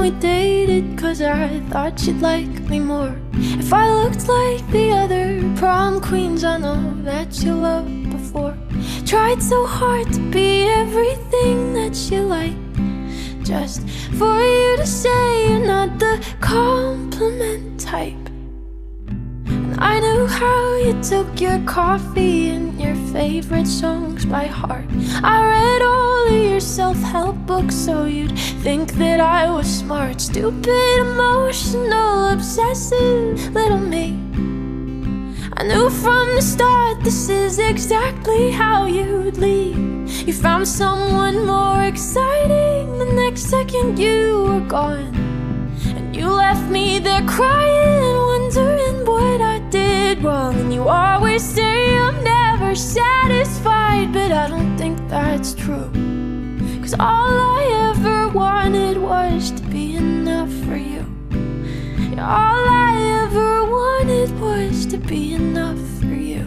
we dated, 'cause I thought you'd like me more if I looked like the other prom queens I know that you loved before. Tried so hard to be everything that you like, just for you to say you're not the compliment type. And I knew how you took your coffee and your favorite songs by heart. I read all of your self-help books so you'd think that I was smart. Stupid, emotional, obsessive little me. I knew from the start this is exactly how you'd leave. You found someone more exciting, the next second you were gone. And you left me there crying, wondering what I did wrong. And you always say I'm never satisfied, but I don't think that's true. 'Cause all I ever wanted was to be enough for you. Yeah, all I ever wanted was to be enough for you.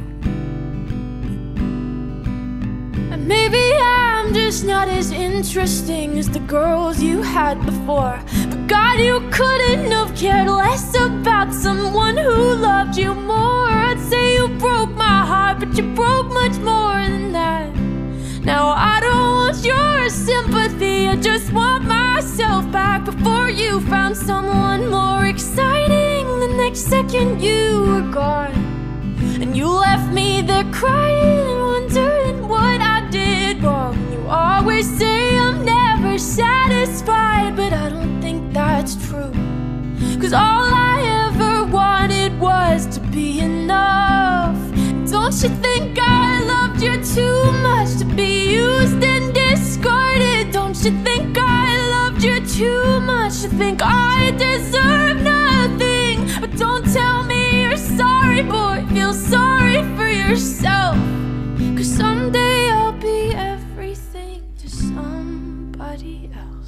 And maybe I'm just not as interesting as the girls you had before, but God, you couldn't have cared less about someone who loved you more. I'd say you broke my heart, but you broke much more than that. Now I don't want your sympathy, I just want myself back. Before you found someone more exciting, the next second you were gone. And you left me there crying, wondering what I did wrong. You always say I'm never satisfied, but I don't think that's true. 'Cause all I ever wanted was to be enough. Don't you think I loved you too much to be used and discarded? Don't you think I loved you too much to think I deserve nothing? But don't tell me you're sorry, boy, feel sorry for yourself. 'Cause someday I'll be everything to somebody else.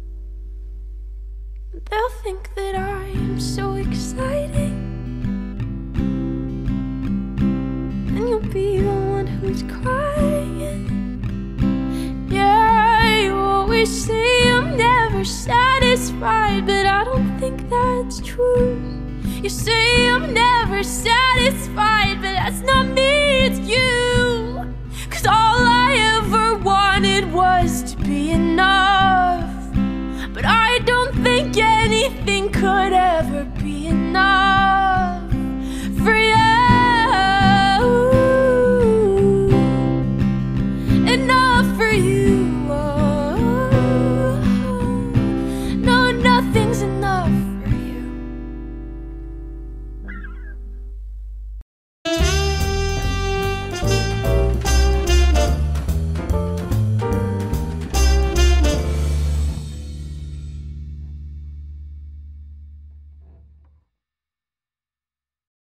They'll think that I am so exciting, and you'll be the one who's crying. Yeah, you always say I'm never satisfied, but I don't think that's true. You say I'm never satisfied, but that's not me, it's you. 'Cause all I ever wanted was to be enough, but I don't think anything could ever be enough.